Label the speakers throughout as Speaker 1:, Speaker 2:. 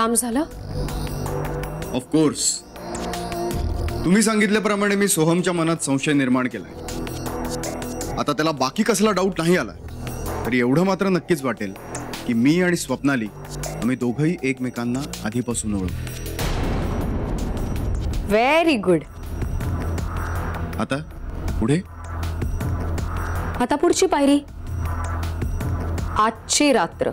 Speaker 1: काम झालं?
Speaker 2: ऑफकोर्स. तुम्ही सांगितल्याप्रमाणे मी सोहमच्या मनात संशय निर्माण केलाय. आता त्याला बाकी कसला डाऊट नाही आला तरी एवढं मात्र नक्कीच वाटेल की मी आणि स्वप्नाली आम्ही दोघंही एकमेकांना आधीपासून ओळखतो.
Speaker 1: Very good.
Speaker 2: आता पुढे?
Speaker 1: आता पुढची पायरी, आजची रात्र.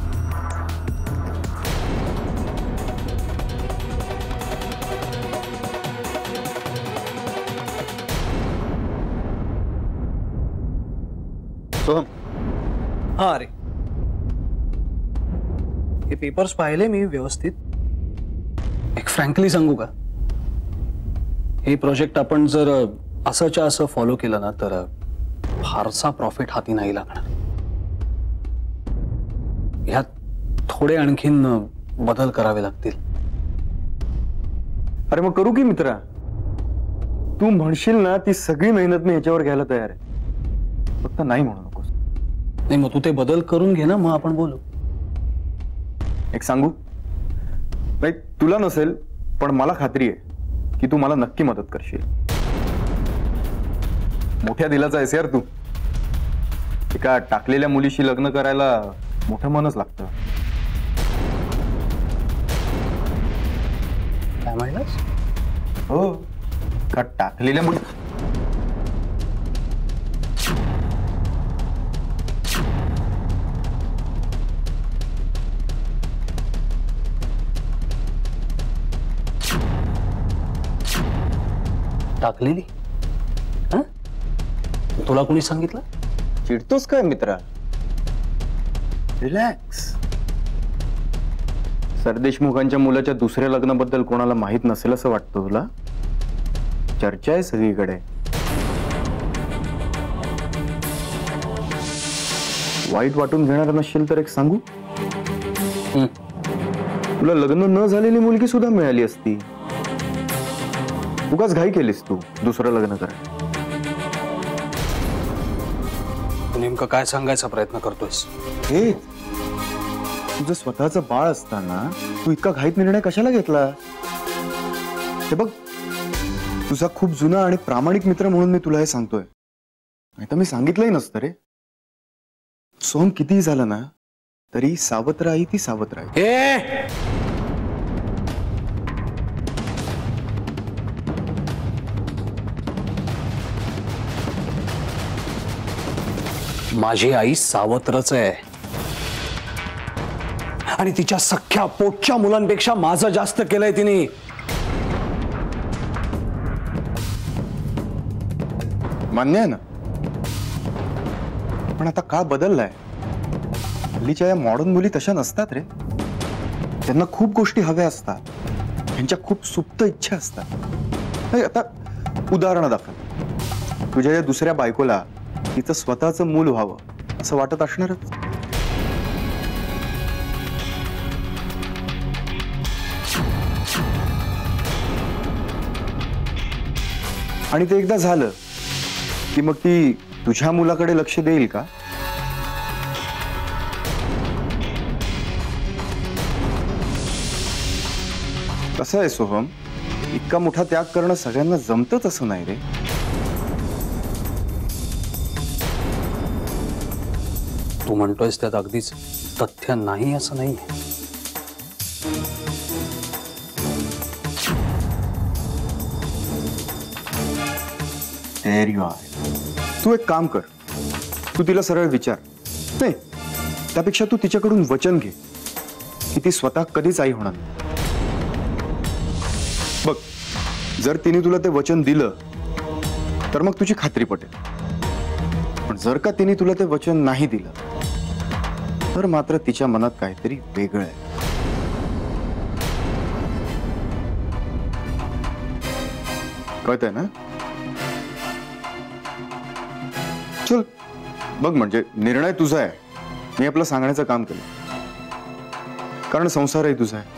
Speaker 3: सोहम. हाँ अरे, हे पेपर्स पाहिले मी व्यवस्थित. एक फ्रँकली सांगू का, हे प्रोजेक्ट आपण जर असंच्या असं फॉलो केलं ना तर फारसा प्रॉफिट हाती नाही लागणार. ह्यात थोडे आणखीन बदल करावे लागतील.
Speaker 4: अरे मग करू की मित्रा, तू म्हणशील ना ती सगळी मेहनत मी ह्याच्यावर घ्यायला तयार आहे. फक्त नाही म्हणू नकोस.
Speaker 3: नाही मग तू ते बदल करून घे ना, मग आपण बोलू.
Speaker 4: एक सांगू, नाही तुला नसेल पण मला खात्री आहे की तू मला नक्की मदत करशील. मोठ्या दिलाचा आहेस यार तू. एका टाकलेल्या मुलीशी लग्न करायला मोठं मनच लागतं.
Speaker 3: काय म्हणलास?
Speaker 4: हो, का टाकलेल्या मुली.
Speaker 3: टाकलेली? तुला कोणी सांगितलं?
Speaker 4: चिडतोस काय मित्रा? रिलॅक्स. सरदेशमुखांच्या मुलाच्या दुसऱ्या लग्नाबद्दल कोणाला माहित नसेल असं वाटतं तुला? चर्चा आहे सगळीकडे. वाईट वाटून घेणार नसेल तर एक सांगू, तुला लग्न न झालेली मुलगी सुद्धा मिळाली असती. उगाच घाई केलीस तू दुसरं लग्न करायला.
Speaker 3: तू नेमकं काय सांगायचा प्रयत्न करतोयस?
Speaker 4: हे तुझं स्वतःचं बाळ असताना तू इतका घाईत निर्णय कशाला घेतला? हे बघ, तुझा खूप जुना आणि प्रामाणिक मित्र म्हणून मी तुला हे सांगतोय. नाही तर मी सांगितलंही नसतं रे. सोहम कितीही झालं ना तरी सावत्र आई ती सावत्र आई.
Speaker 3: माझी आई सावत्रच आहे आणि तिच्या सख्या पोटच्या मुलांपेक्षा माझं जास्त केलंय तिने.
Speaker 4: मान्य आहे ना, पण आता काळ बदललाय. हल्लीच्या या मॉडर्न मुली तशा नसतात रे. त्यांना खूप गोष्टी हव्या असतात, त्यांच्या खूप सुप्त इच्छा असतात. नाही, आता उदाहरण दाखल, तुझ्या या दुसऱ्या बायकोला तिचं स्वतःचं मूल व्हावं असं वाटत असणारच. आणि ते एकदा झालं की मग ती तुझ्या मुलाकडे लक्ष देईल का? कसं आहे सोहम, इतका मोठा त्याग करणं सगळ्यांना जमतच असं नाही रे.
Speaker 3: तू म्हणतोयस त्यात अगदीच तथ्य नाही असं नाही.
Speaker 4: तू एक काम कर, तू तिला सरळ विचार. नाही, त्यापेक्षा तू तिच्याकडून वचन घे की ती स्वतः कधीच आई होणार नाही. बघ, जर तिने तुला ते वचन दिलं तर मग तुझी खात्री पटेल. पण जर का तिने तुला ते वचन नाही दिलं तर मात्र तिच्या मनात काहीतरी वेगळं आहे. कळतंय ना? चल बघ, म्हणजे निर्णय तुझा आहे. मी आपलं सांगण्याचं काम केलं, कारण संसारही तुझा आहे.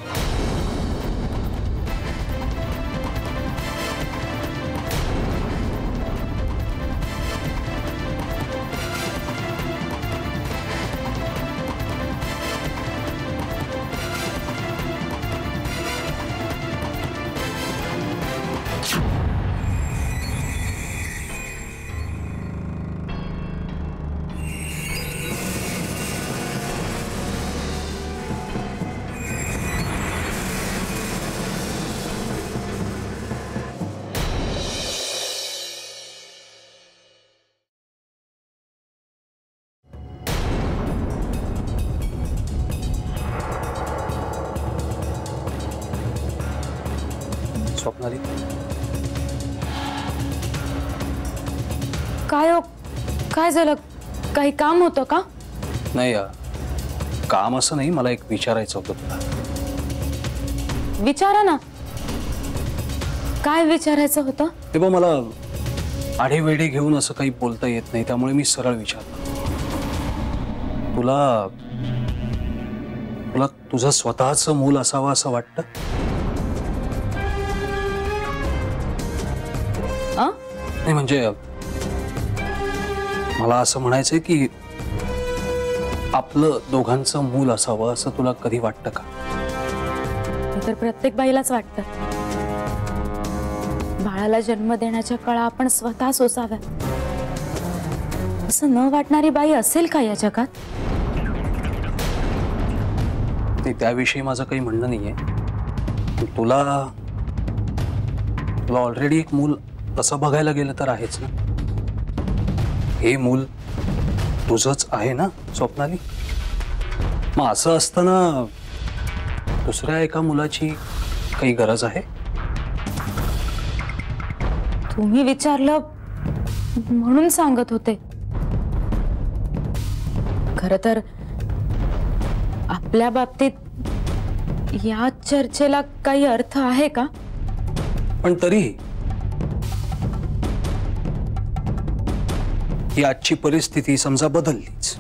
Speaker 1: हो काय झालं काही काम होतं का
Speaker 3: नाही काम असं नाही, मला एक विचारायचं होतं तुला.
Speaker 1: विचारा ना काय विचारायचं होतं
Speaker 3: ते बघ, मला आढेवेढे घेऊन असं काही बोलता येत नाही, त्यामुळे मी सरळ विचारलं. तुला तुला तुझं स्वतःचं मूल असावं असं वाटतं? नाही म्हणजे मला असं म्हणायचंय की आपलं दोघांचं मूल असावं असं तुला कधी वाटतं का?
Speaker 1: हे तर प्रत्येक बाईलाच वाटतं. बाळाला जन्म देण्याच्या कळा आपण स्वतः सोसाव्या असं न वाटणारी बाई असेल का या जगात?
Speaker 3: नाही, त्याविषयी माझं काही म्हणणं नाहीये. तुला तुला ऑलरेडी एक मूल असं बघायला गेलं तर आहेच ना. हे मूल तुझंच आहे ना स्वप्नाली. मग असं असताना दुसऱ्या एका मुलाची काही गरज आहे?
Speaker 1: तुम्ही विचारलं म्हणून सांगत होते. खरं तर आपल्या बाबतीत या चर्चेला काही अर्थ आहे का?
Speaker 3: पण तरीही ही आजची परिस्थिती समजा बदललीच,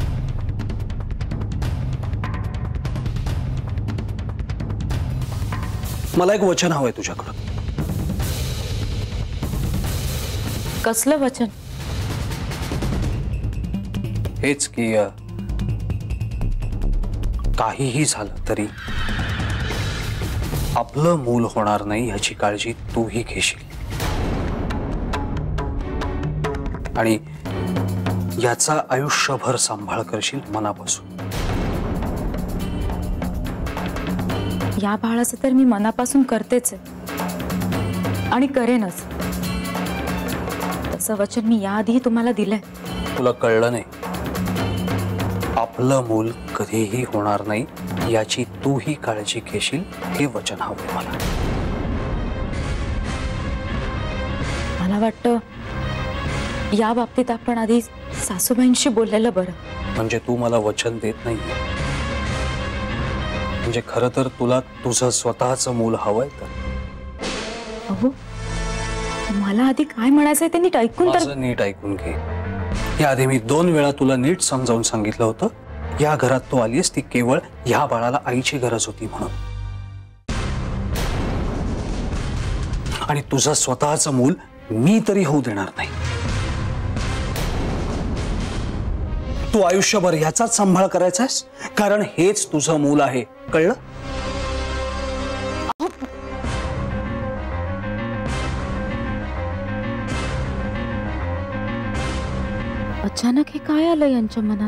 Speaker 3: मला एक वचन हवंय तुझ्याकडं.
Speaker 1: कसलं वचन?
Speaker 3: हेच की काहीही झालं तरी आपलं मूल होणार नाही याची काळजी तूही घेशील आणि याचा आयुष्यभर सांभाळ करशील मनापासून.
Speaker 1: या बाळाचं तर मी मनापासून करतेच आहे आणि करेनच. तसं वचन मी याआधी तुम्हाला दिलंय.
Speaker 3: तुला कळलं नाही, आपलं मूल कधीही होणार नाही याची तूही काळजी घेशील हे वचन हवंय मला.
Speaker 1: मला वाटतं या बाबतीत आपण आधी सासूबाईंशी बोललेलं बरं.
Speaker 3: म्हणजे तू मला वचन देत नाही, म्हणजे खरं तर तुला तुझं स्वतःचं मूल हवंय तर?
Speaker 1: अहो मला आधी काय म्हणायचंय ते नीट ऐकून तर.
Speaker 3: माझं नीट ऐकून घे. याआधी मी 2 वेळा तुला नीट समजावून सांगितलं होतं, या घरात तू आलीस ती केवळ ह्या बाळाला आईची गरज होती म्हणून. आणि तुझं स्वतःचं मूल मी तरी होऊ देणार नाही. तू आयुष्यभर ह्याचाच सांभाळ करायचास, कारण हेच तुझं मूल आहे. कळलं?
Speaker 1: अचानक हे काय आलं यांच्या मनात?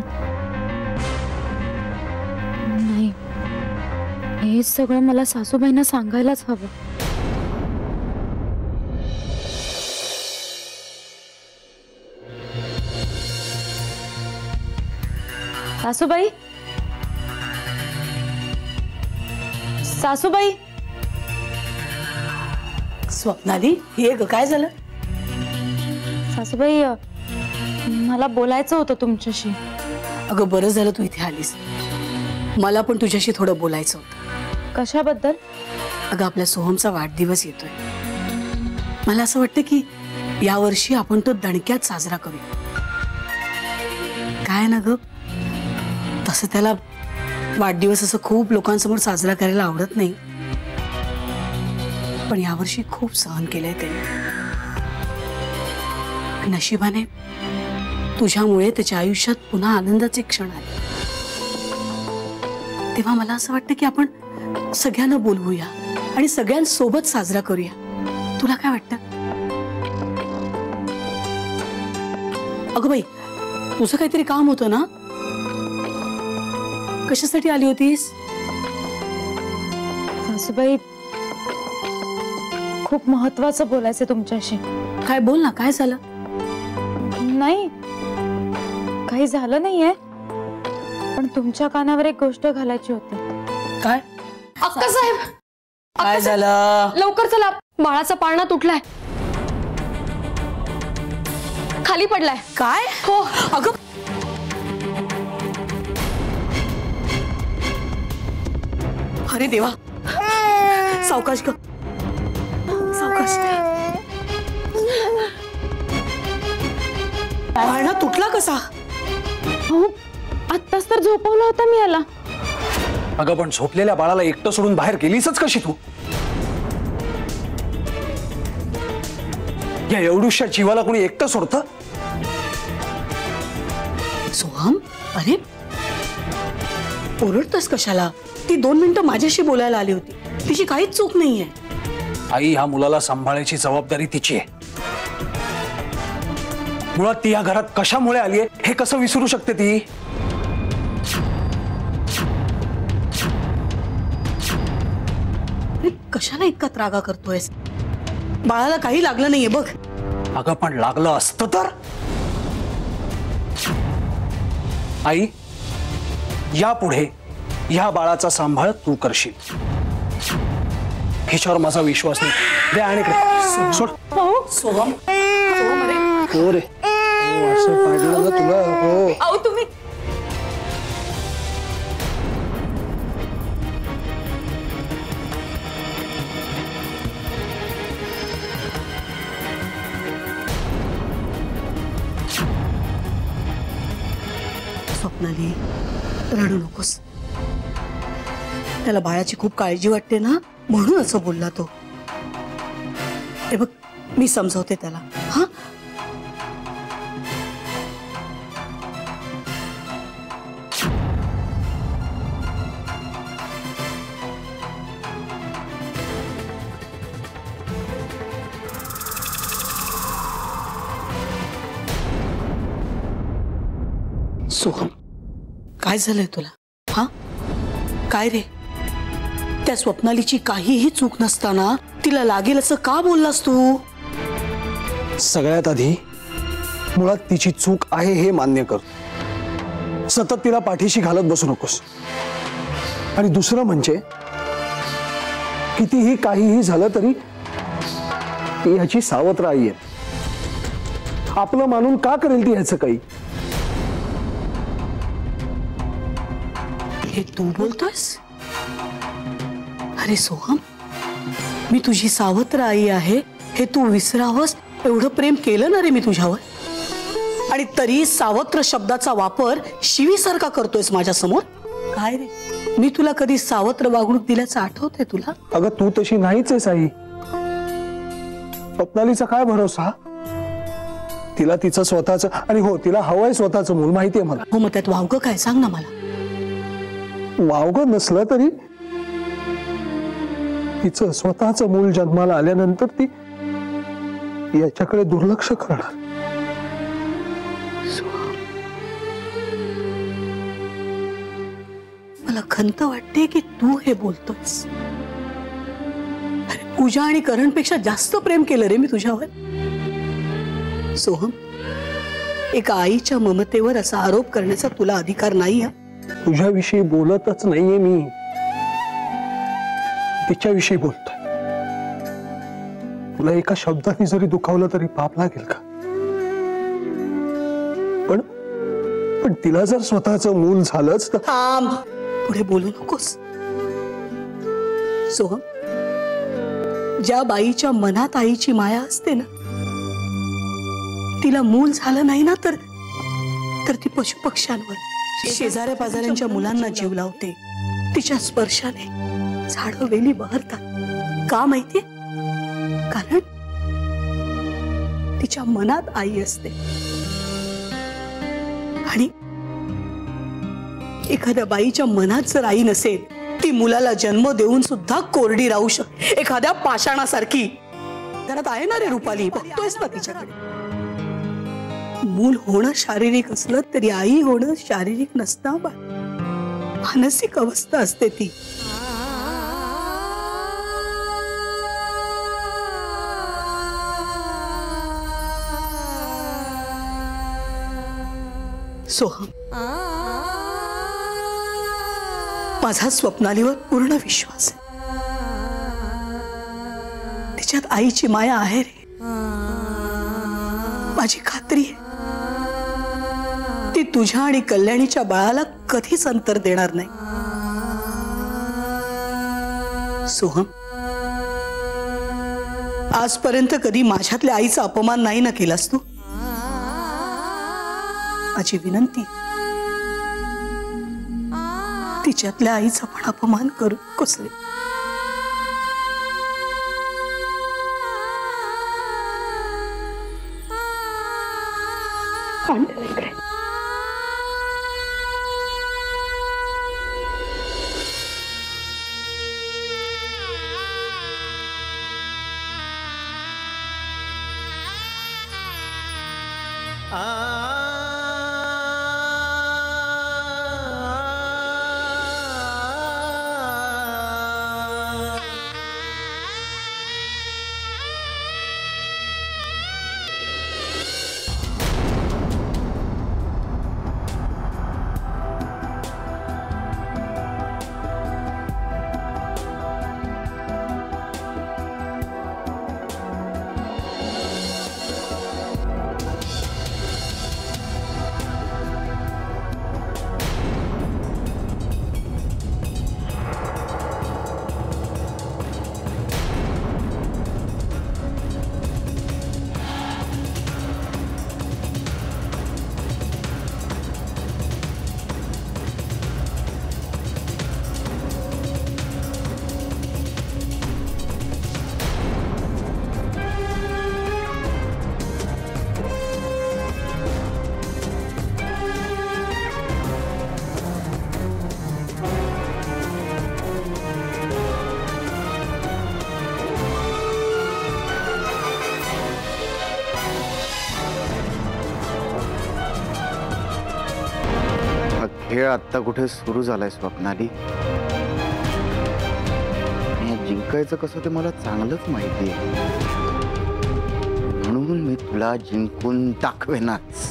Speaker 1: नाही, हे सगळं मला सासूबाईंना सांगायलाच हवं. सासूबाई, सासूबाई.
Speaker 5: स्वप्नाली, ये ग, काय झालं?
Speaker 1: सासूबाई मला बोलायचं होतं तुमच्याशी.
Speaker 5: अगं बरं झालं तू इथे आलीस. मला पण तुझ्याशी थोडं बोलायचं होतं.
Speaker 1: कशाबद्दल?
Speaker 5: अगं आपल्या सोहमचा वाढदिवस येतोय. मला असं वाटतं की यावर्षी आपण तो दणक्यात साजरा करूया. काय ना ग, तसं त्याला वाढदिवस असं खूप लोकांसमोर साजरा करायला आवडत नाही, पण यावर्षी खूप सहन केलंय त्याने. नशिबाने तुझ्यामुळे त्याच्या आयुष्यात पुन्हा आनंदाचे क्षण आले. तेव्हा मला असं वाटतं की आपण सगळ्यांना बोलवूया आणि सगळ्यांसोबत साजरा करूया. तुला काय वाटतं? अगं बाई, तुझं काहीतरी काम होतं ना? कशासाठी आली होतीस?
Speaker 1: सासूबाई खूप महत्वाचं बोलायचं तुमच्याशी.
Speaker 5: काय? बोल ना, काय झालं?
Speaker 1: नाही, काही झालं नाहीये, पण तुमच्या कानावर एक गोष्ट घालायची होती.
Speaker 5: काय?
Speaker 6: अक्का साहेब,
Speaker 5: काय झालं?
Speaker 6: लवकर चला, बाळाचा पाळणा तुटलाय.
Speaker 1: खाली पडलाय.
Speaker 5: काय?
Speaker 1: हो.
Speaker 5: अगं अरे देवा, सावकाश ग, सावकाश. पाळणा तुटला कसा?
Speaker 1: हो, आत्ताच तर झोपवला होता मी याला.
Speaker 3: अगं पण झोपलेल्या बाळाला एकटं सोडून बाहेर गेलीसच कशी तू? या एवढ्याशा जीवाला कोणी एकटं सोडतं?
Speaker 5: सोहम, अरे ओरडतस कशाला? ती 2 मिनिटं माझ्याशी बोलायला आली होती. तिची काहीच चूक नाहीये.
Speaker 3: आई, ह्या मुलाला सांभाळायची जबाबदारी तिची आहे. मुळात ती या घरात कशामुळे आलीये हे कसं विसरू शकते ती?
Speaker 5: अरे कशाला इतका त्रागा करतोयस? बाळाला काही लागलं नाहीये बघ.
Speaker 3: अगं पण लागलं असतं तर? आई, यापुढे या बाळाचा सांभाळ तू करशील, हिच्यावर माझा विश्वास नाही. दे आणि इकडे. सोड.
Speaker 5: सोहम, सोहम, अरे
Speaker 3: हो रे, हो, असं पाडलं ना तुला. हो.
Speaker 1: अहो तुम्ही.
Speaker 5: स्वप्नाली, रडू नकोस. त्याला बाळाची खूप काळजी वाटते ना, म्हणून असं बोलला तो. हे बघ, मी समजवते त्याला. हा, सोहम, काय झालंय तुला? हा, काय रे? त्या स्वप्नालीची काहीही चूक नसताना तिला लागेल असं का बोललास तू?
Speaker 3: सगळ्यात आधी मुळात तिची चूक आहे हे मान्य कर. सतत तिला पाठीशी घालत बसू नकोस. आणि दुसरं म्हणजे कितीही काहीही झालं तरी ती ह्याची सावत्र आई आहे. आपलं मानून का करेल ती ह्याचं काही?
Speaker 5: हे तू बोलतोयस? अरे सोहम, मी तुझी सावत्र आई आहे हे तू विसरावस एवढं प्रेम केलं ना रे मी तुझ्यावर. आणि तरी सावत्र शब्दाचा वापर शिवीसारखा करतोयस माझ्या समोर. काय रे, मी तुला कधी सावत्र वागणूक दिल्याचं आठवतंय तुला?
Speaker 3: अगं तू तशी नाहीच आहेस आई. स्वप्नालीचा काय भरोसा? तिला तिचं स्वतःचं, आणि हो तिला हवंय स्वतःचं मूल, माहितीये मला.
Speaker 5: हो, मग त्यात वावगं काय सांग ना मला.
Speaker 3: वावगं नसलं तरी तिचं स्वतःचं मूल जन्माला आल्यानंतर ती याच्याकडे दुर्लक्ष करणार.
Speaker 5: मला खंत वाटते की तू हे बोलतोयस. अरे पूजा आणि करणपेक्षा जास्त प्रेम केलं रे मी तुझ्यावर. सोहम, एका आईच्या ममतेवर असा आरोप करण्याचा तुला अधिकार नाही. हा,
Speaker 3: तुझ्याविषयी बोलतच नाहीये मी, तिच्याविषयी बोलतोय. तुला एका शब्दाने जरी दुखावलं तरी पाप लागेल का? पण तिला जर स्वतःचं मूल झालंच तर.
Speaker 5: थांब, पुढे बोलू नकोस. सोहम, ज्या बाईच्या मनात आईची माया असते ना, तिला मूल झालं नाही ना तर ती पशु पक्ष्यांवर, शेजाऱ्या पाजाऱ्यांच्या मुलांना जीव लावते. तिच्या स्पर्शाने झाडं वेली बहरतात. का माहितीये? कारण तिच्या मनात आई असते. आणि एखाद्या बाईच्या मनात जर आई नसेल, ती मुलाला जन्म देऊन सुद्धा कोरडी राहू शकते, एखाद्या पाषाणासारखी. घरात आहे ना रे रुपाली, बघतोयस ना तिच्याकडे. मूल होणं शारीरिक असलं तरी आई होणं शारीरिक नसतं, मानसिक अवस्था असते ती. सोहम, माझा स्वप्नालीवर पूर्ण विश्वास आहे. तिच्यात आईची माया आहे रे. माझी खात्री आहे ती तुझ्या आणि कल्याणीच्या बाळाला कधीच अंतर देणार नाही. सोहम, आजपर्यंत कधी माझ्यातल्या आईचा अपमान नाही ना केलास तू. माझी विनंती, तिच्यातल्या आईचा पण अपमान करू नकोस रे.
Speaker 4: खेळ आत्ता कुठे सुरू झालाय स्वप्नाली. जिंकायचं कसं ते मला चांगलंच माहिती आहे, म्हणून मी तुला जिंकून दाखवेनाच.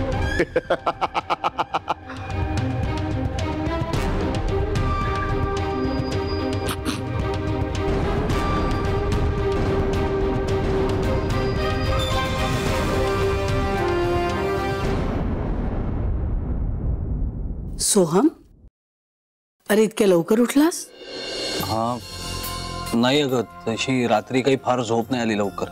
Speaker 5: सोहम, अरे इतक्या लवकर उठलास?
Speaker 3: हा, नाही अगं, तशी रात्री काही फार झोप नाही आली लवकर.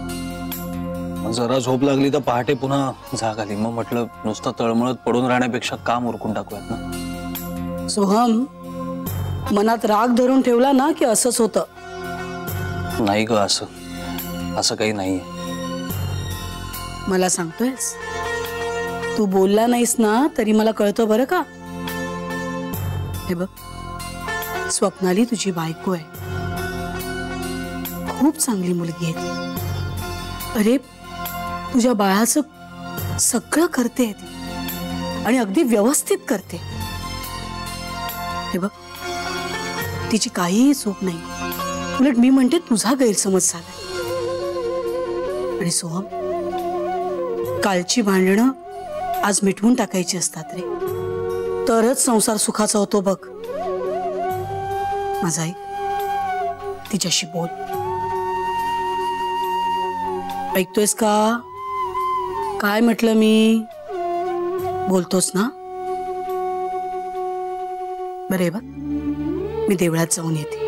Speaker 3: जरा झोप लागली तर पहाटे पुन्हा जाग आली. मग म्हटलं नुसतं तळमळत पडून राहण्यापेक्षा काम उरकून टाकूयात ना.
Speaker 5: सोहम, मनात राग धरून ठेवला ना की असंच होतं.
Speaker 3: नाही ग, असं काही नाहीये.
Speaker 5: मला सांगतोयस? तू बोलला नाहीस ना तरी मला कळतं बरं का. हे बघ, स्वप्नाली तुझी बायको आहे, खूप चांगली मुलगी आहे ती. अरे तुझ्या बाळाचं सगळं करते ती आणि अगदी व्यवस्थित करते. हे बघ, तिची काहीही चूक नाही. उलट मी म्हणते तुझा गैरसमज झाला. आणि सोहम, कालची भांडणं आज मिटवून टाकायची असतात रे, तरच संसार सुखाचा होतो बघ. माझा ऐक, तिच्याशी बोल. ऐकतोयस का? काय म्हटलं मी? बोलतोस ना? बरे बघ, मी देवळात जाऊन येते.